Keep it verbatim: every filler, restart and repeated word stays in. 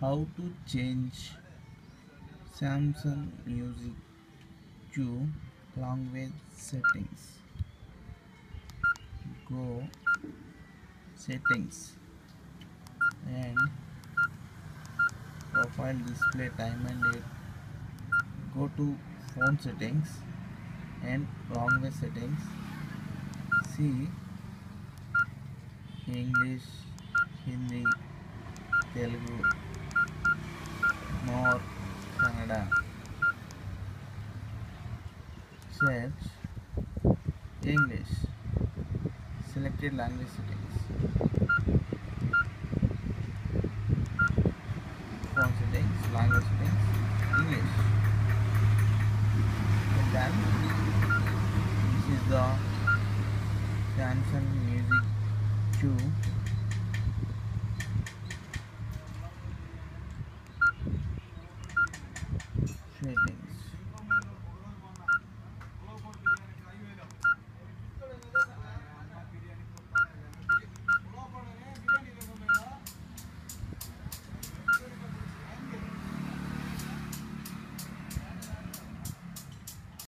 How to change Samsung Music to language settings. Go settings and profile display time and date. Go to phone settings and language settings. See English, Hindi, Telugu, Nor, Kannada. Search English. Selected language settings. Phone settings, language settings, English. And then this is the Samsung Music two settings.